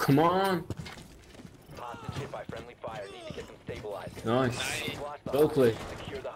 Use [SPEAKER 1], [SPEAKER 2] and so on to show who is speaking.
[SPEAKER 1] Come on.
[SPEAKER 2] Hostage hit by friendly fire. Need to get them stabilized.
[SPEAKER 1] Nice.
[SPEAKER 2] Lost the
[SPEAKER 1] Well played.
[SPEAKER 2] hostage. Secure the